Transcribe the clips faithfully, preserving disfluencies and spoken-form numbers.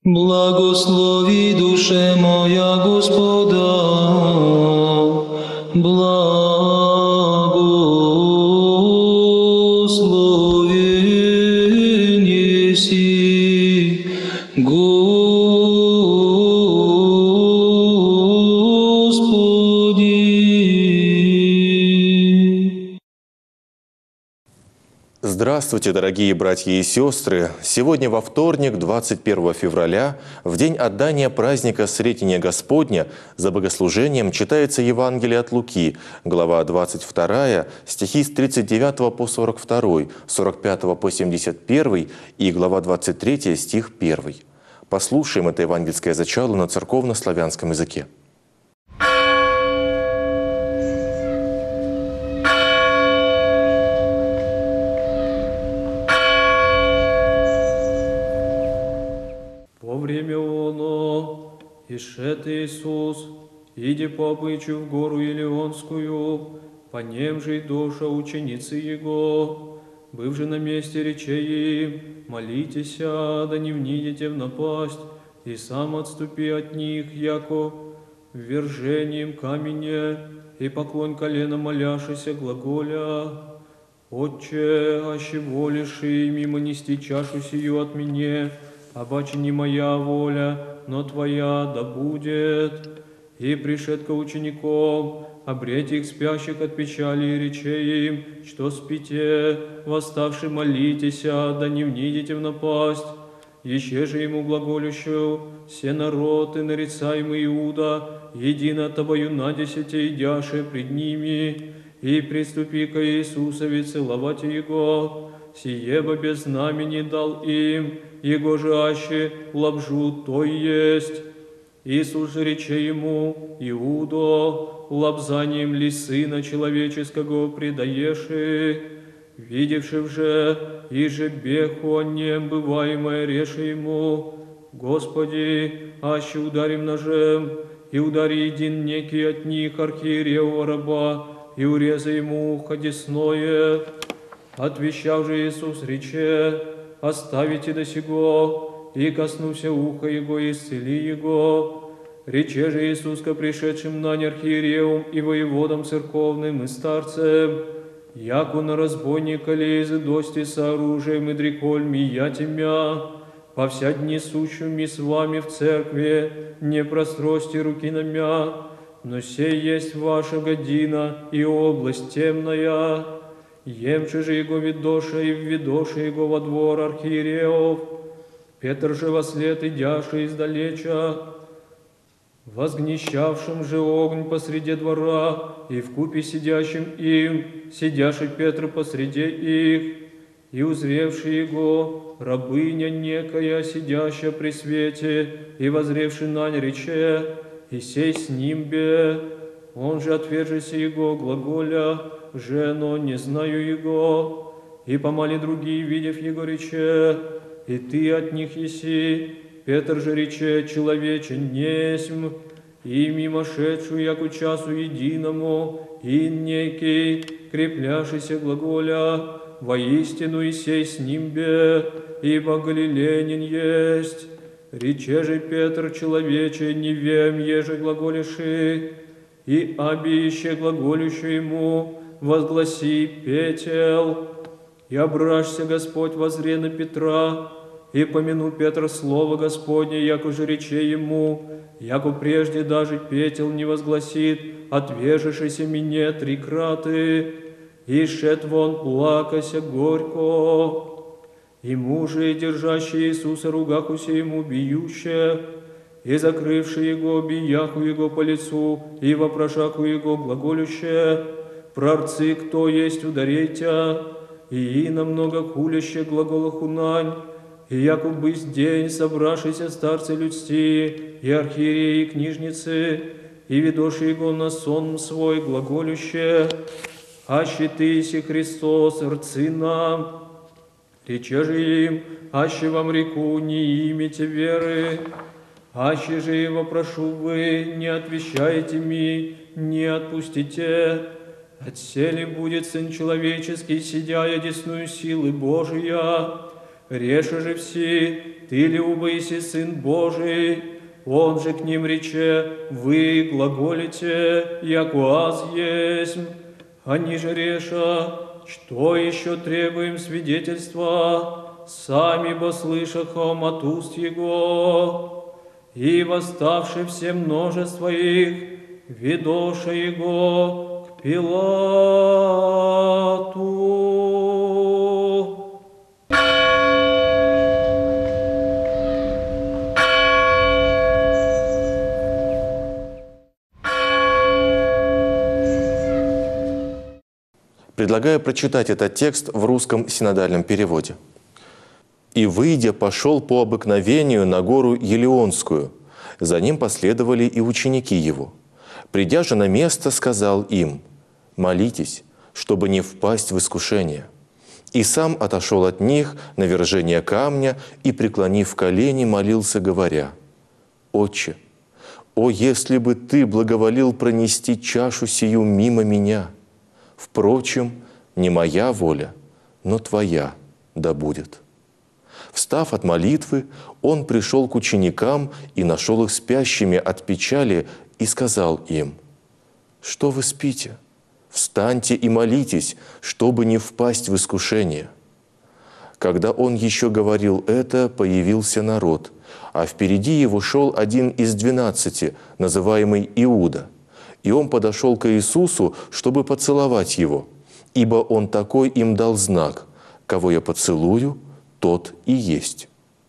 Благослови, душе моя, Господа, благословен еси, Господи. Здравствуйте, дорогие братья и сестры! Сегодня во вторник, двадцать первого февраля, в день отдания праздника Сретения Господня, за богослужением читается Евангелие от Луки, глава двадцать вторая, стихи с тридцать девятого по сорок второй, сорок пятого по семьдесят первый и глава двадцать третья, стих первый. Послушаем это евангельское зачало на церковно-славянском языке. Во время оно, ишед Иисус, иди по обычаю в гору Илионскую, по нем же и доша ученицы Его. Быв же на месте речей им, молитесь, да не внидите в напасть, и сам отступи от них, яко ввержением камене, и поклонь колено моляшися глаголя. Отче, аще волишь и мимо нести чашу сию от меня, обаче не моя воля, но Твоя да будет. И пришед ко ученикам, обреть их спящих от печали, и рече им, что спите, восставши молитесь, да не внидите в напасть. Еще же ему глаголющую, все народ и нарицаемый Иуда, едино тобою на десяти идяше пред ними, и приступи ко Иисусове целовать Его, сие бы без знамени дал им, Его же аще лобжу то есть. Иисус же рече ему, Иудо, лобзанием ли Сына Человеческого предаеши? Видевши же, и же беху о нем бываемое реше ему, Господи, аще ударим ножем, и удари един некий от них архиерева раба, и урезай ему ухо десное. Отвещал же Иисус рече, оставите до сего, и коснуся уха его, и исцели его. Рече же Иисус ко пришедшим на архиереум и воеводам церковным и старцем, яко на разбойника лезы дости с оружием и дрекольми я темя, по вся дни сущими с вами в церкви, не прострости руки на мя, но сей есть ваша година и область темная. Емче же его видоша и введоша его во двор архиереев. Петр же вослед идяши издалеча, возгнещавшим же огонь посреди двора, и вкупе сидящим им, сидяший Петр посреди их, и узревший его, рабыня некая, сидящая при свете, и возревший нань рече, и сей с ним бе, он же отвержися его глаголя, жено, не знаю его, и помали другие, видев его, рече, и ты от них еси. Петр же рече, человече, несмь, и мимошедшую, яку часу единому, и некий, крепляшися глаголя, воистину и сей с ним бе, ибо галилеянин есть. Рече же Петр, человече, не вем, еже глаголиши, и аби еще глаголющу ему, возгласи Петел, и обращся Господь возре на Петра, и помяну Петр слово Господне, яко же рече ему, яко прежде даже Петел не возгласит, отвежешися мне три краты, и шед вон плакася горько. И мужи, держащие Иисуса, ругахуся ему биюще, и закрывши его, бияху его по лицу, и вопрошаку его глаголюще, прорцы, кто есть, ударейте, и на много хуляще глаголах унань, и яко бысть день собравшийся старцы людсти, и архиереи, и книжницы, и ведоши его на сон свой глаголюще, аще ты си Христос, рцы нам. Рече же им, аще вам реку, не имете веры, аще же и вопрошу вы, не отвещайте ми, не отпустите. Отселе будет Сын Человеческий, сидя одесную силы Божия, Реша же все, ты ли убыси Сын Божий? Он же к ним рече, вы глаголите, яко аз есть. Они же реша, что еще требуем свидетельства, сами бо слышахом от уст Его, и восставши все множество их, ведоша Его к Пилату. Предлагаю прочитать этот текст в русском синодальном переводе. «И, выйдя, пошел по обыкновению на гору Елеонскую. За ним последовали и ученики его. Придя же на место, сказал им: молитесь, чтобы не впасть в искушение. И сам отошел от них на вержение камня и, преклонив колени, молился, говоря: Отче, о, если бы Ты благоволил пронести чашу сию мимо меня! Впрочем, не моя воля, но Твоя да будет». Встав от молитвы, он пришел к ученикам и нашел их спящими от печали и сказал им: «Что вы спите? Встаньте и молитесь, чтобы не впасть в искушение». Когда он еще говорил это, появился народ, а впереди его шел один из двенадцати, называемый Иуда. И он подошел к Иисусу, чтобы поцеловать его, ибо он такой им дал знак: «Кого я поцелую, тот и есть».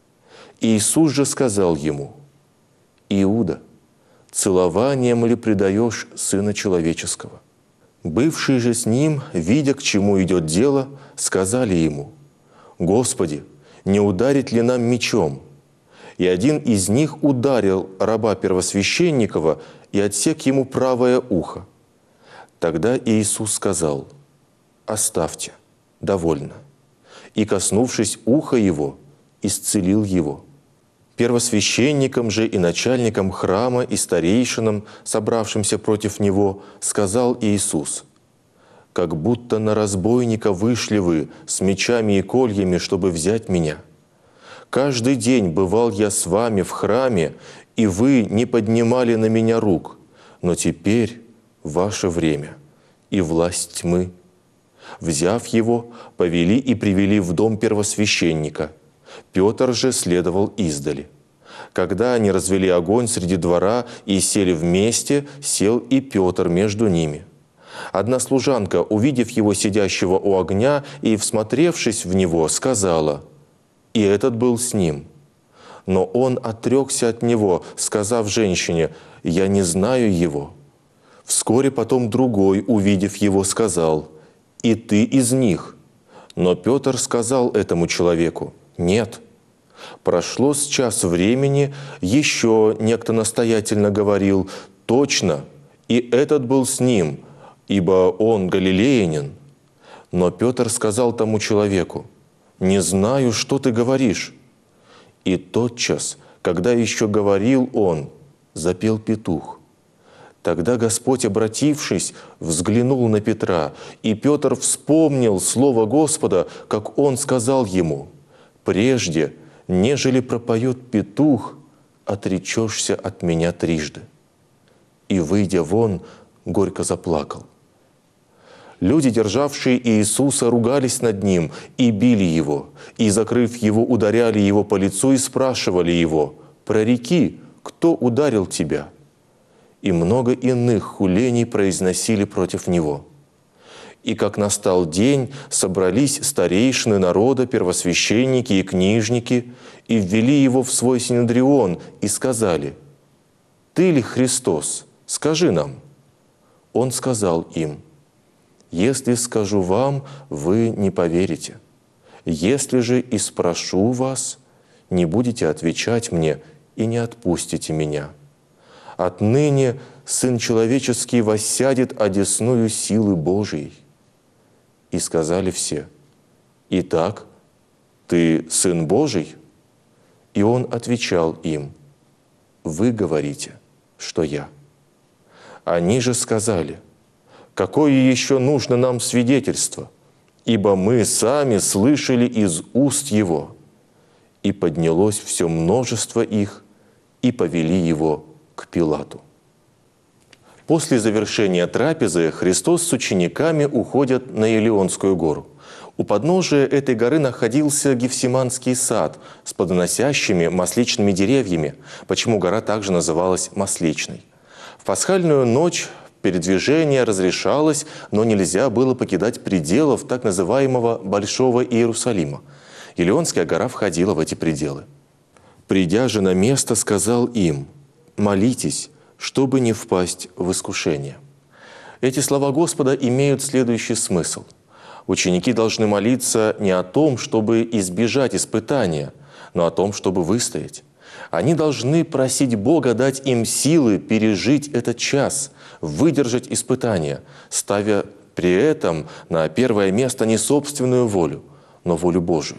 Иисус же сказал ему: «Иуда, целованием ли предаешь Сына Человеческого?» Бывшие же с ним, видя, к чему идет дело, сказали ему: «Господи, не ударить ли нам мечом?» И один из них ударил раба первосвященникова и отсек ему правое ухо. Тогда Иисус сказал: «Оставьте, довольно». И, коснувшись уха его, исцелил его. Первосвященникам же и начальникам храма и старейшинам, собравшимся против него, сказал Иисус: «Как будто на разбойника вышли вы с мечами и кольями, чтобы взять меня. Каждый день бывал я с вами в храме, и вы не поднимали на меня рук, но теперь ваше время и власть тьмы». Взяв его, повели и привели в дом первосвященника. Петр же следовал издали. Когда они развели огонь среди двора и сели вместе, сел и Петр между ними. Одна служанка, увидев его сидящего у огня и всмотревшись в него, сказала: «И этот был с ним». Но он отрекся от него, сказав женщине: «Я не знаю его». Вскоре потом другой, увидев его, сказал: «И ты из них». Но Петр сказал этому человеку: «Нет». Прошло с час времени, еще некто настоятельно говорил: «Точно, и этот был с ним, ибо он галилеянин». Но Петр сказал тому человеку: «Не знаю, что ты говоришь». И тотчас, когда еще говорил он, запел петух. Тогда Господь, обратившись, взглянул на Петра, и Петр вспомнил слово Господа, как он сказал ему: «Прежде, нежели пропоет петух, отречешься от меня трижды». И, выйдя вон, горько заплакал. Люди, державшие Иисуса, ругались над Ним и били Его, и, закрыв Его, ударяли Его по лицу и спрашивали Его: «Прореки, кто ударил Тебя?» И много иных хулений произносили против Него. И как настал день, собрались старейшины народа, первосвященники и книжники, и ввели Его в свой синедрион, и сказали: «Ты ли Христос? Скажи нам». Он сказал им: «Если скажу вам, вы не поверите. Если же и спрошу вас, не будете отвечать мне и не отпустите меня. Отныне Сын Человеческий воссядет одесную силы Божией». И сказали все: «Итак, ты Сын Божий?» И Он отвечал им: «Вы говорите, что я». Они же сказали: «Какое еще нужно нам свидетельство? Ибо мы сами слышали из уст Его». И поднялось все множество их, и повели его к Пилату. После завершения трапезы Христос с учениками уходят на Елеонскую гору. У подножия этой горы находился Гефсиманский сад с плодоносящими масличными деревьями, почему гора также называлась Масличной. В пасхальную ночь передвижение разрешалось, но нельзя было покидать пределов так называемого Большого Иерусалима. Елеонская гора входила в эти пределы. «Придя же на место, сказал им: молитесь, чтобы не впасть в искушение». Эти слова Господа имеют следующий смысл. Ученики должны молиться не о том, чтобы избежать испытания, но о том, чтобы выстоять. Они должны просить Бога дать им силы пережить этот час, выдержать испытания, ставя при этом на первое место не собственную волю, но волю Божию.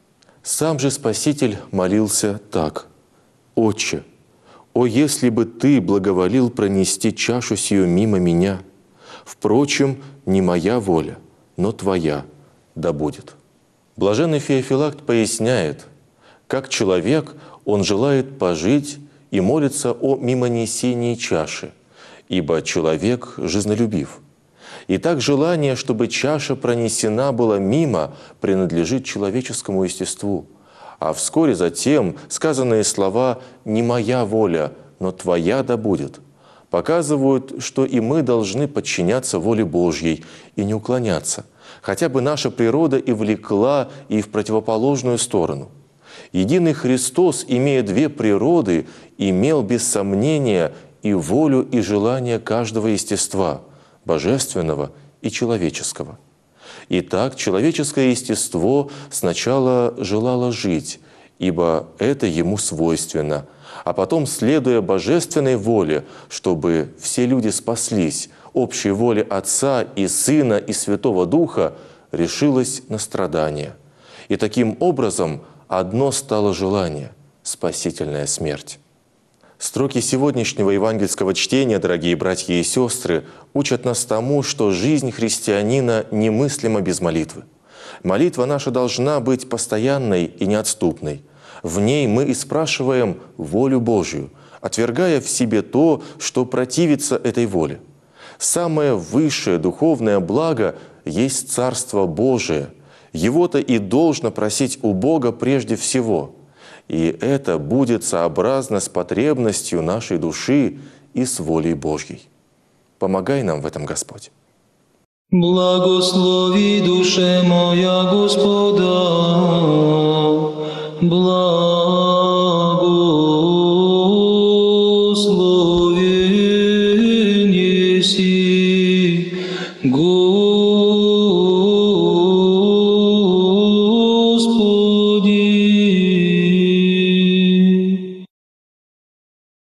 Сам же Спаситель молился так: «Отче, о, если бы Ты благоволил пронести чашу сию мимо меня! Впрочем, не моя воля, но Твоя да будет». Блаженный Феофилакт поясняет, как человек он желает пожить и молится о мимонесении чаши, ибо человек жизнелюбив. И так желание, чтобы чаша пронесена была мимо, принадлежит человеческому естеству. А вскоре затем сказанные слова «не моя воля, но Твоя да будет» показывают, что и мы должны подчиняться воле Божьей и не уклоняться, хотя бы наша природа и влекла и в противоположную сторону. Единый Христос, имея две природы, имел без сомнения и волю, и желание каждого естества, божественного и человеческого. Итак, человеческое естество сначала желало жить, ибо это ему свойственно, а потом, следуя божественной воле, чтобы все люди спаслись, общей воле Отца и Сына и Святого Духа, решилось на страдания. И таким образом одно стало желание – спасительная смерть. Строки сегодняшнего евангельского чтения, дорогие братья и сестры, учат нас тому, что жизнь христианина немыслима без молитвы. Молитва наша должна быть постоянной и неотступной. В ней мы и спрашиваем волю Божию, отвергая в себе то, что противится этой воле. Самое высшее духовное благо есть Царство Божие. Его-то и должно просить у Бога прежде всего. И это будет сообразно с потребностью нашей души и с волей Божьей. Помогай нам в этом, Господь. Благослови душе моя Господа, благословен еси, Господи.